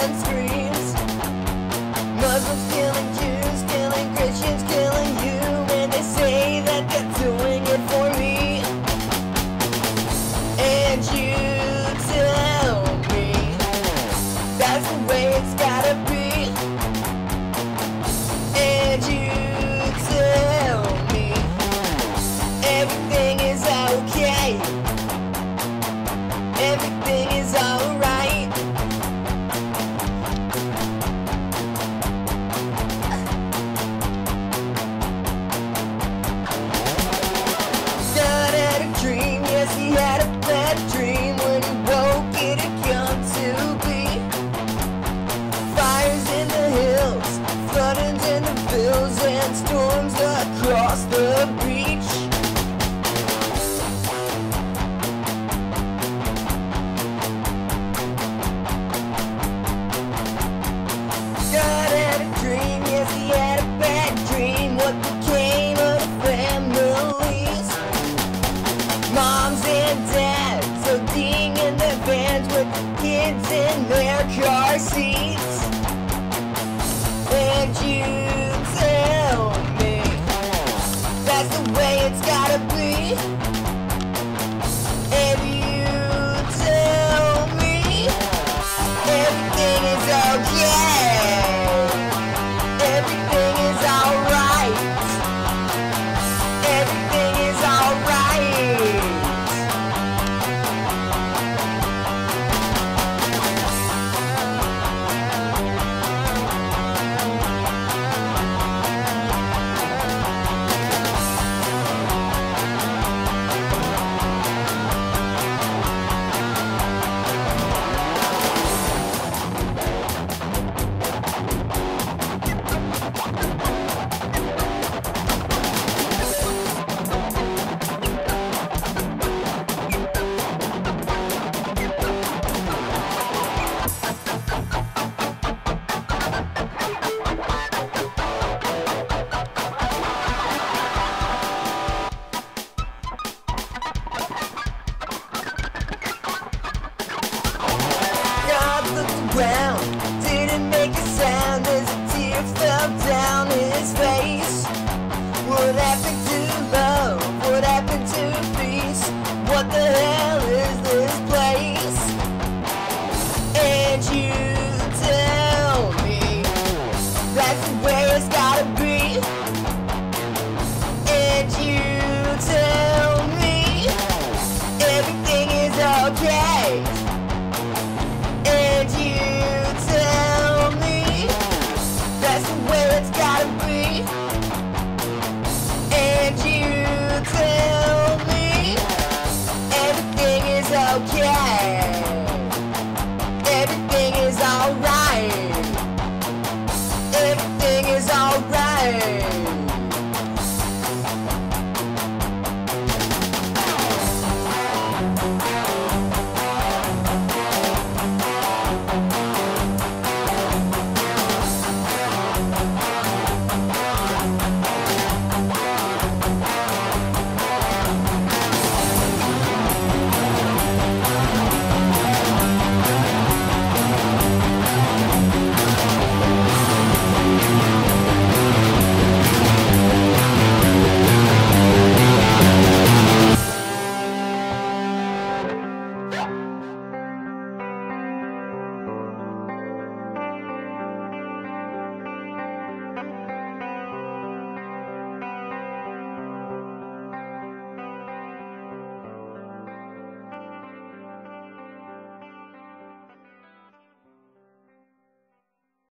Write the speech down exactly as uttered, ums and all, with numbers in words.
and screams. Muslims killing Jews, killing Christians, killing you, and they say that they're doing it for me. And you tell me that's the way it's gotta be. And you tell me everything is okay, everything is alright. God had a dream, yes he had a bad dream. When he woke it had come to be. Fires in the hills, floodings in the fields, and storms across the beach. God had a dream, yes he had a bad dream. What became of the families? Moms and dads ODing in their vans with kids in their car seats. And you tell me that's the way it's gotta be. And you tell me everything is okay, everything is alright, everything is alright. Around, didn't make a sound as a tear fell down his face. What happened to love?